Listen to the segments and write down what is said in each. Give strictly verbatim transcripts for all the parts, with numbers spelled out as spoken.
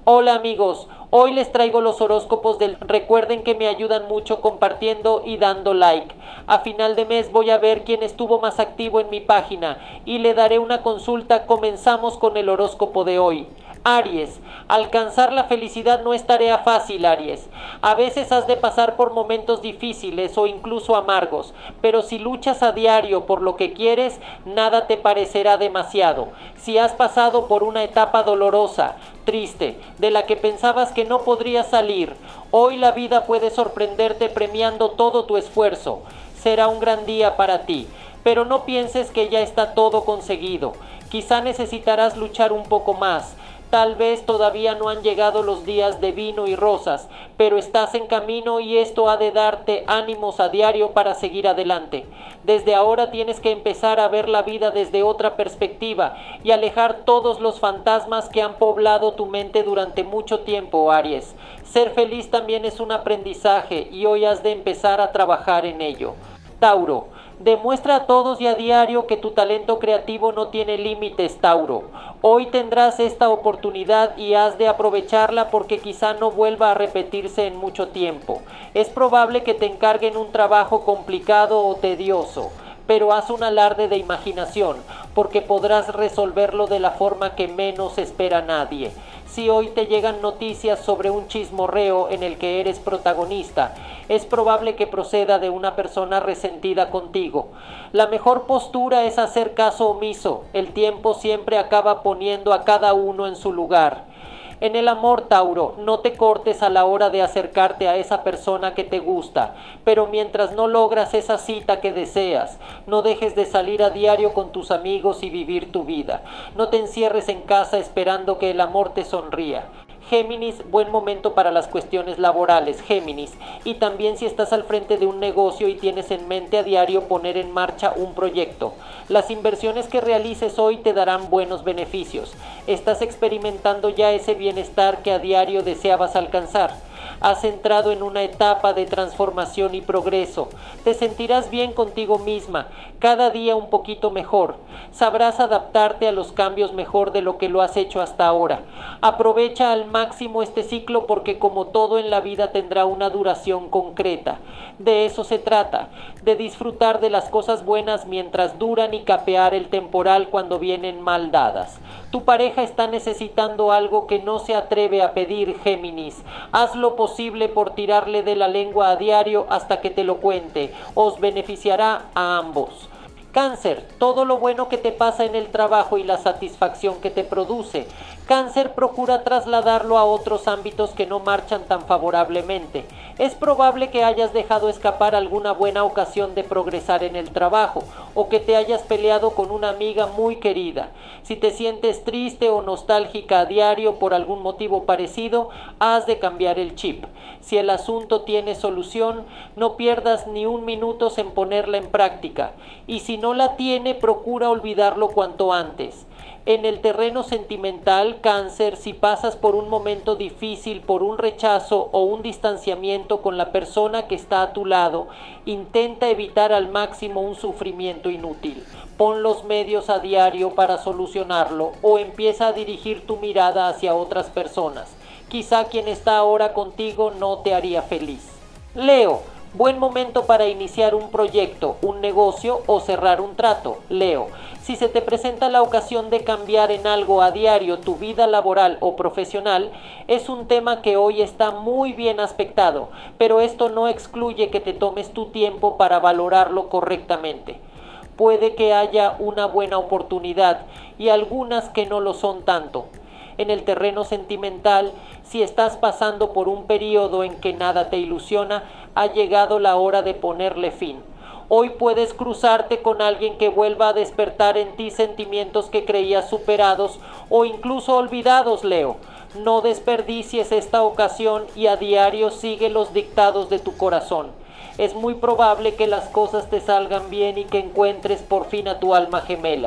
Hola amigos, hoy les traigo los horóscopos del... Recuerden que me ayudan mucho compartiendo y dando like. A final de mes voy a ver quién estuvo más activo en mi página y le daré una consulta. Comenzamos con el horóscopo de hoy. Aries, alcanzar la felicidad no es tarea fácil, Aries. A veces has de pasar por momentos difíciles o incluso amargos, pero si luchas a diario por lo que quieres, nada te parecerá demasiado. Si has pasado por una etapa dolorosa, triste, de la que pensabas que no podrías salir, hoy la vida puede sorprenderte premiando todo tu esfuerzo. Será un gran día para ti, pero no pienses que ya está todo conseguido. Quizá necesitarás luchar un poco más. Tal vez todavía no han llegado los días de vino y rosas, pero estás en camino y esto ha de darte ánimos a diario para seguir adelante. Desde ahora tienes que empezar a ver la vida desde otra perspectiva y alejar todos los fantasmas que han poblado tu mente durante mucho tiempo, Aries. Ser feliz también es un aprendizaje y hoy has de empezar a trabajar en ello. Tauro, demuestra a todos y a diario que tu talento creativo no tiene límites, Tauro. Hoy tendrás esta oportunidad y has de aprovecharla porque quizá no vuelva a repetirse en mucho tiempo. Es probable que te encarguen un trabajo complicado o tedioso, pero haz un alarde de imaginación porque podrás resolverlo de la forma que menos espera nadie. Si hoy te llegan noticias sobre un chismorreo en el que eres protagonista, es probable que proceda de una persona resentida contigo. La mejor postura es hacer caso omiso. El tiempo siempre acaba poniendo a cada uno en su lugar. En el amor, Tauro, no te cortes a la hora de acercarte a esa persona que te gusta, pero mientras no logras esa cita que deseas, no dejes de salir a diario con tus amigos y vivir tu vida. No te encierres en casa esperando que el amor te sonría. Géminis, buen momento para las cuestiones laborales, Géminis, y también si estás al frente de un negocio y tienes en mente a diario poner en marcha un proyecto. Las inversiones que realices hoy te darán buenos beneficios. Estás experimentando ya ese bienestar que a diario deseabas alcanzar. Has entrado en una etapa de transformación y progreso. Te sentirás bien contigo misma, cada día un poquito mejor. Sabrás adaptarte a los cambios mejor de lo que lo has hecho hasta ahora. Aprovecha al máximo este ciclo porque como todo en la vida tendrá una duración concreta. De eso se trata, de disfrutar de las cosas buenas mientras duran y capear el temporal cuando vienen mal dadas. Tu pareja está necesitando algo que no se atreve a pedir, Géminis. Haz lo posible por tirarle de la lengua a diario hasta que te lo cuente. Os beneficiará a ambos. Cáncer, todo lo bueno que te pasa en el trabajo y la satisfacción que te produce. Cáncer, procura trasladarlo a otros ámbitos que no marchan tan favorablemente. Es probable que hayas dejado escapar alguna buena ocasión de progresar en el trabajo o que te hayas peleado con una amiga muy querida. Si te sientes triste o nostálgica a diario por algún motivo parecido, has de cambiar el chip. Si el asunto tiene solución, no pierdas ni un minuto en ponerla en práctica. Y si no la tiene, procura olvidarlo cuanto antes. En el terreno sentimental, Cáncer, si pasas por un momento difícil, por un rechazo o un distanciamiento con la persona que está a tu lado, intenta evitar al máximo un sufrimiento inútil. Pon los medios a diario para solucionarlo o empieza a dirigir tu mirada hacia otras personas. Quizá quien está ahora contigo no te haría feliz. Leo, buen momento para iniciar un proyecto, un negocio o cerrar un trato. Leo, si se te presenta la ocasión de cambiar en algo a diario tu vida laboral o profesional, es un tema que hoy está muy bien aspectado, pero esto no excluye que te tomes tu tiempo para valorarlo correctamente. Puede que haya una buena oportunidad y algunas que no lo son tanto. En el terreno sentimental, si estás pasando por un periodo en que nada te ilusiona, ha llegado la hora de ponerle fin. Hoy puedes cruzarte con alguien que vuelva a despertar en ti sentimientos que creías superados o incluso olvidados, Leo. No desperdicies esta ocasión y a diario sigue los dictados de tu corazón. Es muy probable que las cosas te salgan bien y que encuentres por fin a tu alma gemela.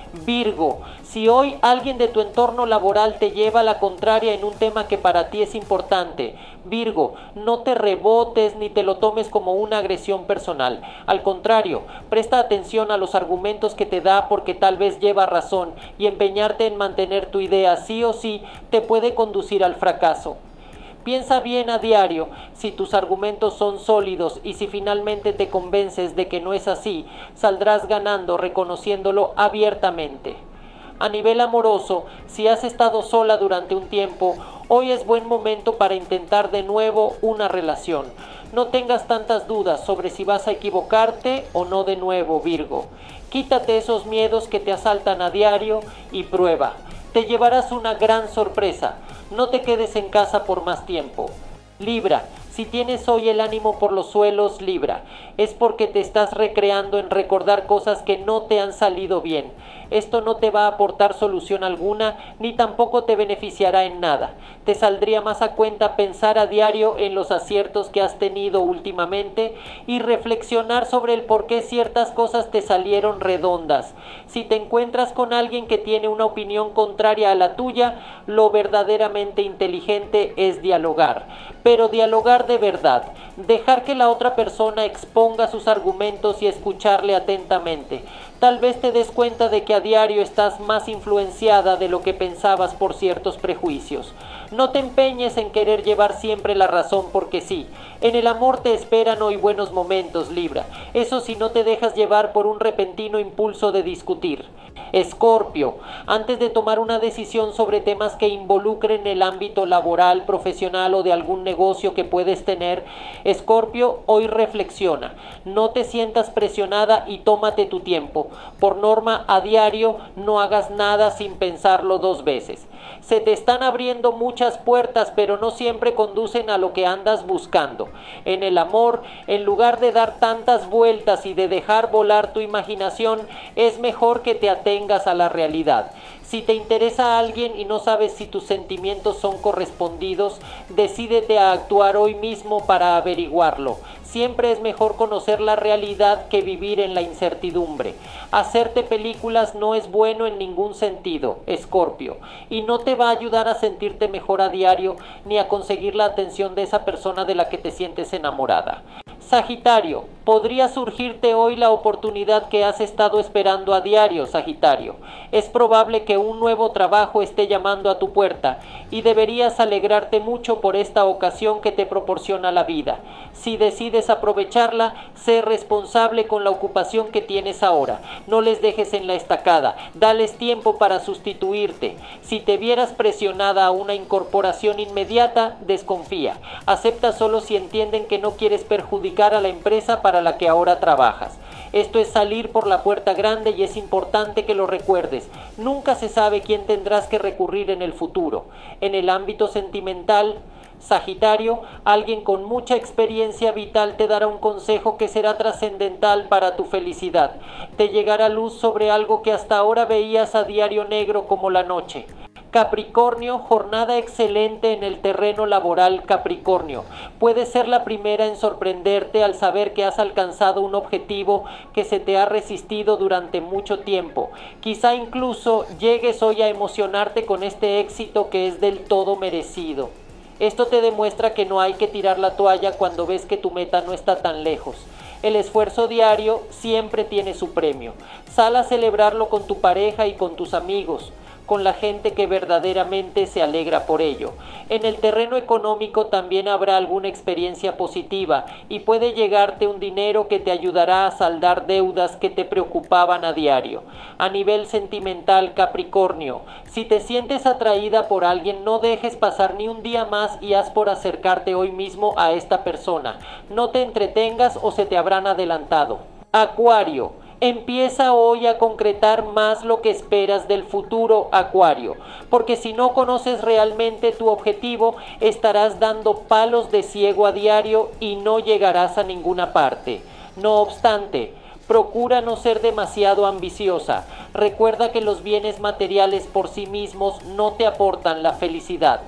Virgo, si hoy alguien de tu entorno laboral te lleva a la contraria en un tema que para ti es importante, Virgo, no te rebotes ni te lo tomes como una agresión personal. Al contrario, presta atención a los argumentos que te da porque tal vez lleva razón y empeñarte en mantener tu idea sí o sí te puede conducir al fracaso. Piensa bien a diario si tus argumentos son sólidos y si finalmente te convences de que no es así, saldrás ganando reconociéndolo abiertamente. A nivel amoroso, si has estado sola durante un tiempo, hoy es buen momento para intentar de nuevo una relación. No tengas tantas dudas sobre si vas a equivocarte o no de nuevo, Virgo. Quítate esos miedos que te asaltan a diario y prueba. Te llevarás una gran sorpresa. No te quedes en casa por más tiempo. Libra, si tienes hoy el ánimo por los suelos, Libra, es porque te estás recreando en recordar cosas que no te han salido bien. Esto no te va a aportar solución alguna, ni tampoco te beneficiará en nada. Te saldría más a cuenta pensar a diario en los aciertos que has tenido últimamente y reflexionar sobre el por qué ciertas cosas te salieron redondas. Si te encuentras con alguien que tiene una opinión contraria a la tuya, lo verdaderamente inteligente es dialogar. Pero dialogar de verdad, dejar que la otra persona exponga sus argumentos y escucharle atentamente. Tal vez te des cuenta de que a diario estás más influenciada de lo que pensabas por ciertos prejuicios. No te empeñes en querer llevar siempre la razón porque sí. En el amor te esperan hoy buenos momentos, Libra. Eso si no te dejas llevar por un repentino impulso de discutir. Escorpio, antes de tomar una decisión sobre temas que involucren el ámbito laboral, profesional o de algún negocio que puedes tener, Escorpio, hoy reflexiona. No te sientas presionada y tómate tu tiempo. Por norma, a diario, no hagas nada sin pensarlo dos veces. Se te están abriendo muchas puertas, pero no siempre conducen a lo que andas buscando. En el amor, en lugar de dar tantas vueltas y de dejar volar tu imaginación, es mejor que te atengas a la realidad. Si te interesa a alguien y no sabes si tus sentimientos son correspondidos, decídete a actuar hoy mismo para averiguarlo. Siempre es mejor conocer la realidad que vivir en la incertidumbre. Hacerte películas no es bueno en ningún sentido, Escorpio, y no te va a ayudar a sentirte mejor a diario ni a conseguir la atención de esa persona de la que te sientes enamorada. Sagitario, podría surgirte hoy la oportunidad que has estado esperando a diario, Sagitario. Es probable que un nuevo trabajo esté llamando a tu puerta y deberías alegrarte mucho por esta ocasión que te proporciona la vida. Si decides aprovecharla, sé responsable con la ocupación que tienes ahora. No les dejes en la estacada, dales tiempo para sustituirte. Si te vieras presionada a una incorporación inmediata, desconfía. Acepta solo si entienden que no quieres perjudicar a la empresa para la que ahora trabajas. Esto es salir por la puerta grande y es importante que lo recuerdes. Nunca se sabe quién tendrás que recurrir en el futuro. En el ámbito sentimental, Sagitario, alguien con mucha experiencia vital te dará un consejo que será trascendental para tu felicidad. Te llegará luz sobre algo que hasta ahora veías a diario negro como la noche. Capricornio, jornada excelente en el terreno laboral, Capricornio. Puedes ser la primera en sorprenderte al saber que has alcanzado un objetivo que se te ha resistido durante mucho tiempo. Quizá incluso llegues hoy a emocionarte con este éxito que es del todo merecido. Esto te demuestra que no hay que tirar la toalla cuando ves que tu meta no está tan lejos. El esfuerzo diario siempre tiene su premio. Sal a celebrarlo con tu pareja y con tus amigos, con la gente que verdaderamente se alegra por ello. En el terreno económico también habrá alguna experiencia positiva y puede llegarte un dinero que te ayudará a saldar deudas que te preocupaban a diario. A nivel sentimental, Capricornio, si te sientes atraída por alguien, no dejes pasar ni un día más y haz por acercarte hoy mismo a esta persona. No te entretengas o se te habrán adelantado. Acuario, empieza hoy a concretar más lo que esperas del futuro, Acuario, porque si no conoces realmente tu objetivo, estarás dando palos de ciego a diario y no llegarás a ninguna parte. No obstante, procura no ser demasiado ambiciosa. Recuerda que los bienes materiales por sí mismos no te aportan la felicidad.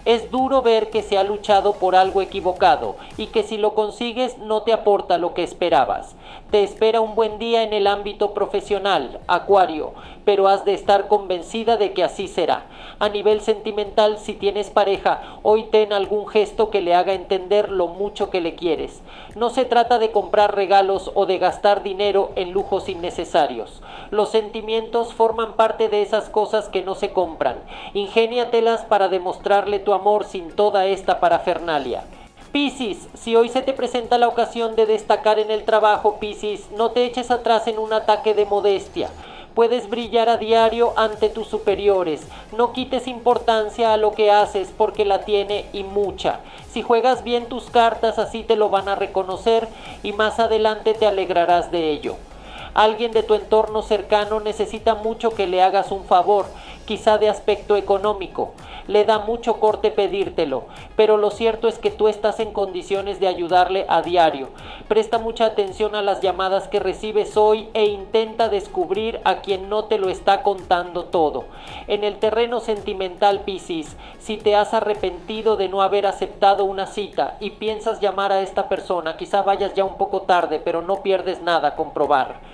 Es duro ver que se ha luchado por algo equivocado y que si lo consigues no te aporta lo que esperabas. Te espera un buen día en el ámbito profesional, Acuario, pero has de estar convencida de que así será. A nivel sentimental, si tienes pareja, hoy ten algún gesto que le haga entender lo mucho que le quieres. No se trata de comprar regalos o de gastar dinero en lujos innecesarios. Los sentimientos forman parte de esas cosas que no se compran. Ingéniatelas para demostrarle tu amor sin toda esta parafernalia. Piscis, si hoy se te presenta la ocasión de destacar en el trabajo, Piscis, no te eches atrás en un ataque de modestia. Puedes brillar a diario ante tus superiores. No quites importancia a lo que haces porque la tiene y mucha. Si juegas bien tus cartas, así te lo van a reconocer y más adelante te alegrarás de ello. Alguien de tu entorno cercano necesita mucho que le hagas un favor, quizá de aspecto económico. Le da mucho corte pedírtelo, pero lo cierto es que tú estás en condiciones de ayudarle a diario. Presta mucha atención a las llamadas que recibes hoy e intenta descubrir a quien no te lo está contando todo. En el terreno sentimental, Piscis, si te has arrepentido de no haber aceptado una cita y piensas llamar a esta persona, quizá vayas ya un poco tarde, pero no pierdes nada con probar.